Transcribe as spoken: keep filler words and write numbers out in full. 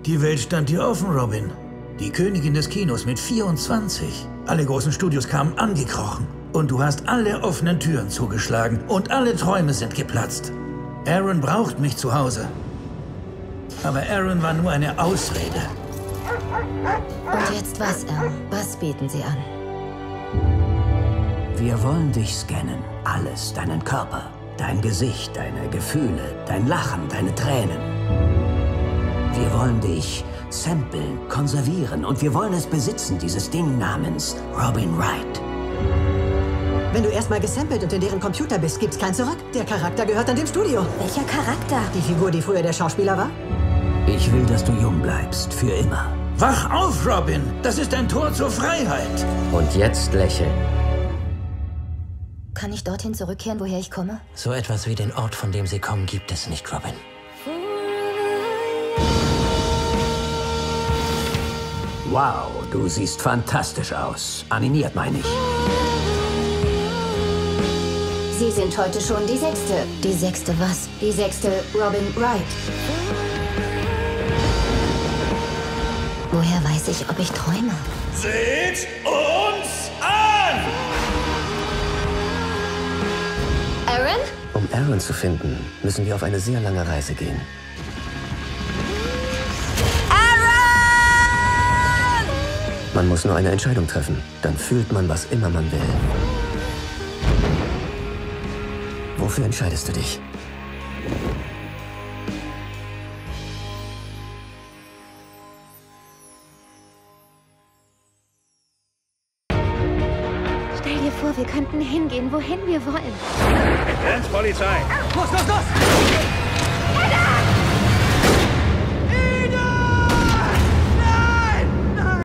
Die Welt stand dir offen, Robin. Die Königin des Kinos mit vierundzwanzig. Alle großen Studios kamen angekrochen. Und du hast alle offenen Türen zugeschlagen. Und alle Träume sind geplatzt. Aaron braucht mich zu Hause. Aber Aaron war nur eine Ausrede. Und jetzt was, Al? Was bieten Sie an? Wir wollen dich scannen. Alles. Deinen Körper, dein Gesicht, deine Gefühle, dein Lachen, deine Tränen. Wir wollen dich samplen, konservieren und wir wollen es besitzen, dieses Ding namens Robin Wright. Wenn du erstmal gesampelt und in deren Computer bist, gibt's kein Zurück. Der Charakter gehört dann dem Studio. Welcher Charakter? Die Figur, die früher der Schauspieler war? Ich will, dass du jung bleibst, für immer. Wach auf, Robin! Das ist ein Tor zur Freiheit! Und jetzt lächeln. Kann ich dorthin zurückkehren, woher ich komme? So etwas wie den Ort, von dem sie kommen, gibt es nicht, Robin. Wow, du siehst fantastisch aus. Animiert, meine ich. Sie sind heute schon die Sechste. Die Sechste was? Die Sechste Robin Wright. Woher weiß ich, ob ich träume? Seht uns an! Aaron? Um Aaron zu finden, müssen wir auf eine sehr lange Reise gehen. Aaron! Man muss nur eine Entscheidung treffen. Dann fühlt man, was immer man will. Wofür entscheidest du dich? Stell dir vor, wir könnten hingehen, wohin wir wollen. Grenzpolizei! Los, los, los!